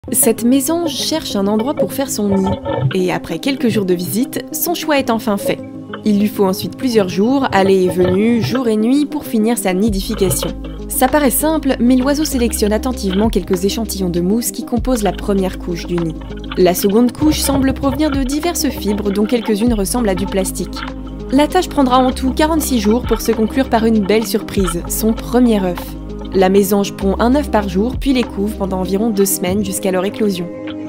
Cette mésange cherche un endroit pour faire son nid, et après quelques jours de visite, son choix est enfin fait. Il lui faut ensuite plusieurs jours, aller et venue, jour et nuit, pour finir sa nidification. Ça paraît simple, mais l'oiseau sélectionne attentivement quelques échantillons de mousse qui composent la première couche du nid. La seconde couche semble provenir de diverses fibres dont quelques-unes ressemblent à du plastique. La tâche prendra en tout 46 jours pour se conclure par une belle surprise, son premier œuf. La mésange pond un œuf par jour, puis les couve pendant environ 2 semaines jusqu'à leur éclosion.